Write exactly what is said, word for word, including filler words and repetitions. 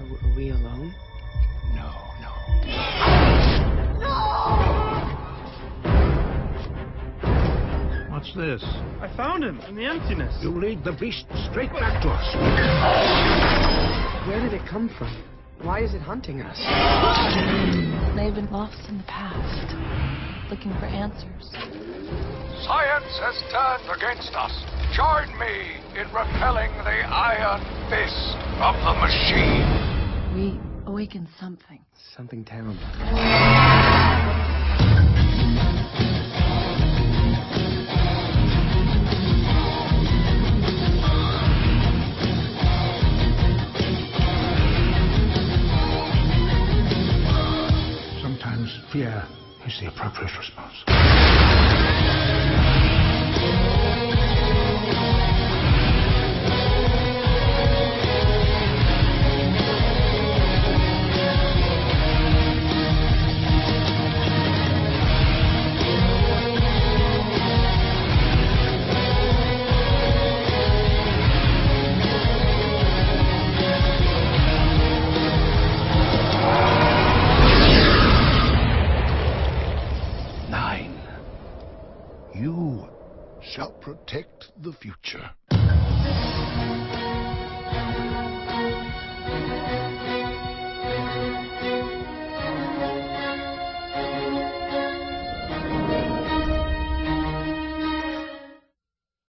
Are, are we alone? No, no. What's this? I found him in the emptiness. You lead the beast straight back to us. Where did it come from? Why is it hunting us? They've been lost in the past, looking for answers. Science has turned against us. Join me in repelling the iron fist of the machine. We awakened something. Something terrible. Sometimes fear is the appropriate response. You shall protect the future.